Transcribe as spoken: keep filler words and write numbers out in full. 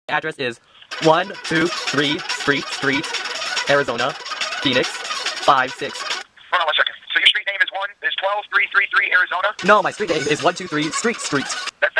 Address is one two three Street Street, Arizona, Phoenix, five six. Hold on one second. So your street name is one is twelve three three three Arizona? No, my street name is one two three Street Street. That's